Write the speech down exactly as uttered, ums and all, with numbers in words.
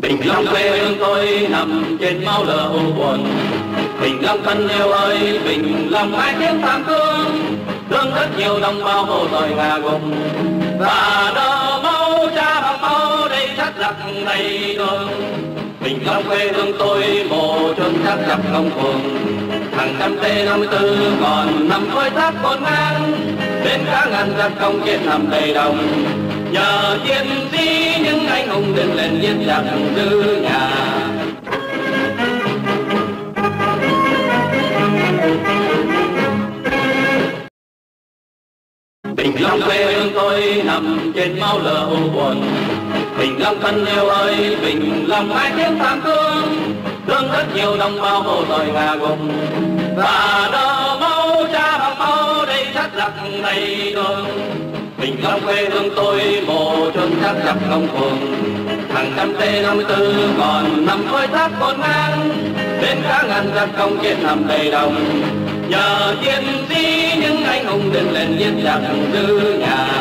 Bình Long quê hương tôi nằm trên máu lửa u buồn. Bình Long thân yêu ơi, Bình Long mãi tiếng tam cương, thương rất nhiều đồng bào hồ rồi ngà gục. Và nợ máu cha bằng máu đây chắc giặc đầy đường. Bình Long quê hương tôi mồ chôn chắc chặt công phường. Hàng trăm T năm mươi tư còn nằm khói thác cồn ngang, đến cả ngàn giặc công chiến nằm đầy đồng. Nhờ chiến sĩ những anh hùng đứng lên giết giặc giữ nhà. Bình Long quê hương tôi nằm trên máu lửa u buồn. Bình Long thân yêu ơi, Bình Long mãi tiếng tam cương, thương rất nhiều đồng bào hồ rồi ngà gục. Và nợ máu cha bằng máu đây chắc giặc đầy đường. Bình Long quê hương tôi mồ chôn chắc chặt công phường. Hàng trăm T năm mươi tư còn nằm khói thác cồn ngang, đến cả ngàn giặc công chiến nằm đầy đồng. Nhờ chiến sĩ những anh hùng đứng lên giết giặc giữ nhà.